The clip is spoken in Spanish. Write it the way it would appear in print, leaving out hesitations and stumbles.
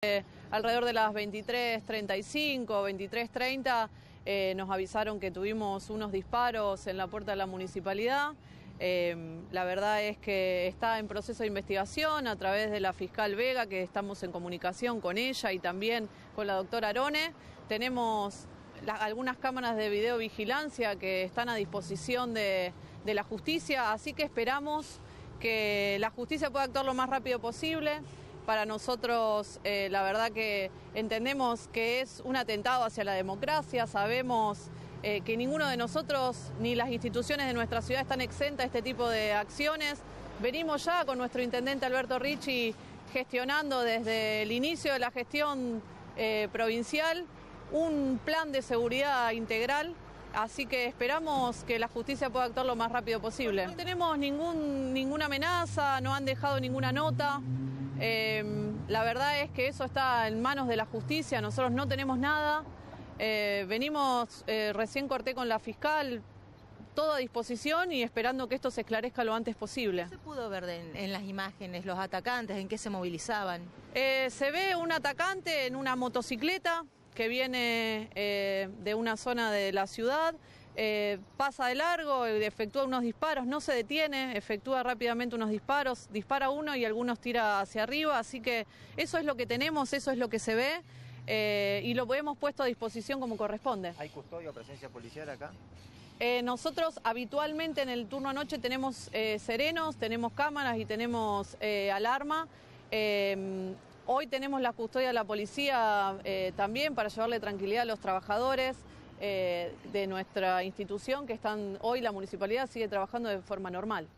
Alrededor de las 23:35, 23:30 nos avisaron que tuvimos unos disparos en la puerta de la municipalidad. La verdad es que está en proceso de investigación a través de la fiscal Vega, que estamos en comunicación con ella y también con la doctora Arone. Tenemos algunas cámaras de videovigilancia que están a disposición de la justicia, así que esperamos que la justicia pueda actuar lo más rápido posible. Para nosotros, la verdad que entendemos que es un atentado hacia la democracia, sabemos que ninguno de nosotros ni las instituciones de nuestra ciudad están exentas de este tipo de acciones. Venimos ya con nuestro intendente Alberto Ricci gestionando desde el inicio de la gestión provincial un plan de seguridad integral, así que esperamos que la justicia pueda actuar lo más rápido posible. No tenemos ninguna amenaza, no han dejado ninguna nota. La verdad es que eso está en manos de la justicia, nosotros no tenemos nada. Recién corté con la fiscal, todo a disposición y esperando que esto se esclarezca lo antes posible. ¿Qué se pudo ver en las imágenes, los atacantes, en qué se movilizaban? Se ve un atacante en una motocicleta que viene de una zona de la ciudad, pasa de largo, efectúa unos disparos, no se detiene, efectúa rápidamente unos disparos, dispara uno y algunos tira hacia arriba, así que eso es lo que tenemos, eso es lo que se ve y lo hemos puesto a disposición como corresponde. ¿Hay custodia o presencia policial acá? Nosotros habitualmente en el turno anoche tenemos serenos, tenemos cámaras y tenemos alarma. Hoy tenemos la custodia de la policía también para llevarle tranquilidad a los trabajadores de nuestra institución que están hoy, la municipalidad sigue trabajando de forma normal.